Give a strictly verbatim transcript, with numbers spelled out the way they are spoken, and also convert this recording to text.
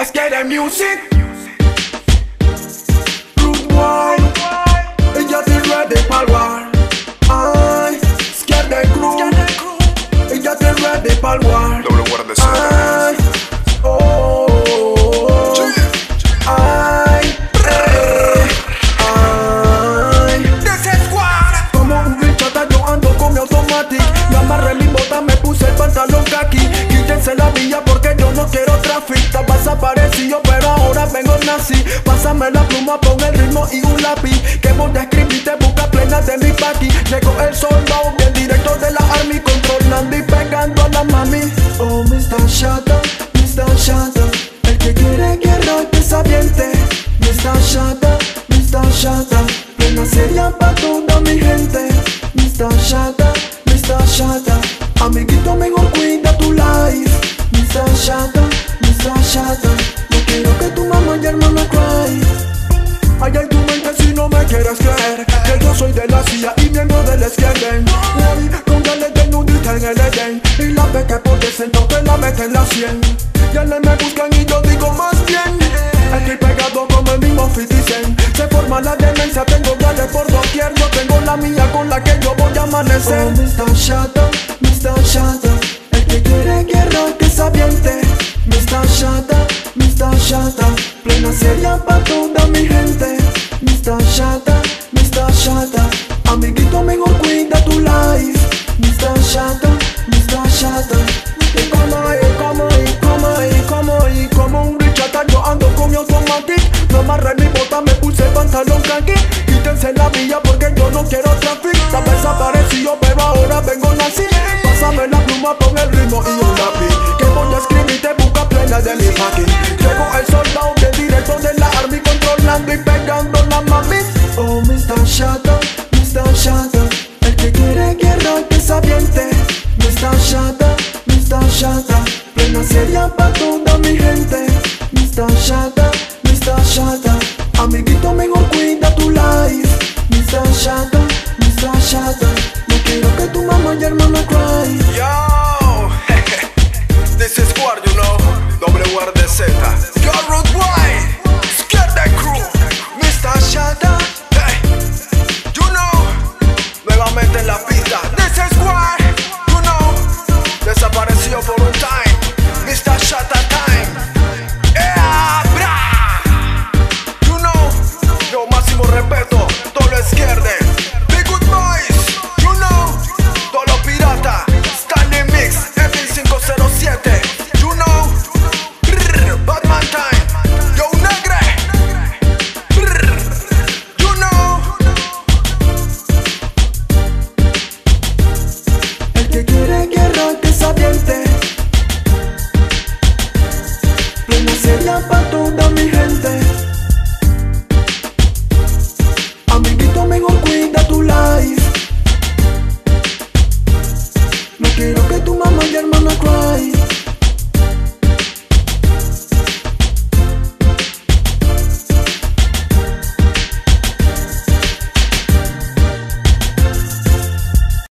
Let's get the music. Rude boy, ella te ready pa'l war. Ay, scared the crew. Ella te ready pa'l war. Doble guarda de Ay, oh, ay, eh, ay. Como un bichota yo ando con mi automatic. Me amarré mi bota, me puse el pantalón kaki. Quítense la villa porque yo no quiero tráfico. Estaba desaparecido pero ahora vengo nazi. Pásame la pluma, pon el ritmo y un lápiz. Que voy a escribirte, busca plena de mi paqui. Llegó el soldado, bien directo de la army. Controlando y pegando a la mami. Oh, mister Shata, mister Shata. El que quiere guerra que se aviente. mister Shata, mister Shata. Plena seria pa' toda mi gente. mister Shata, mister Shata. Amiguito, mejor cuida tu life. mister Shata, mister Shata. No quiero que tu mamá y hermano cry. Ay, ay, tu mente si no me quieres creer. Que yo soy de la C I A y miembro del Skellen. Hoy, con gales de nudita en el Edén. Y la ve que por decento te la meten en la cien. Ya le me buscan y yo digo más bien. Estoy pegado como el mismo cincuenta Cent. Se forma la demencia, tengo gales por doquier. Yo tengo la mía con la que yo voy a amanecer. Oh, mister Shata, mister Shata. El que quiere guerra que se aviente. mister Shata, mister Shata. Plena seria pa' toda mi gente. mister Shata, mister Shata. Amiguito, mejor cuida tu life. mister Shata, mister Shata. Y como, y como, y como, y como, y como un bichata yo ando con mi automatic. Me amarré mi bota, me puse el pantalón kaki. Quítense la villa porque yo no quiero tráfico. Estaba desaparecido pero ahora vengo nazi. Pásame la pluma, pon el ritmo y un lápiz. Que voy a escribirte, busca plena de mi paqui. Llegó el soldado de directo de la army. Controlando y pegando la mami. Oh, mister Shata, mister Shata. El que quiere guerra que se aviente. mister Shata, mister Shata. Plena seria pa' toda mi gente. mister Shata, mister Shata. Amiguito, mejor cuida tu life. mister Shata, mister Shata. No quiero que tu mamá y hermano cry. Yo, this is Squad, you know. Doble guarda de Z.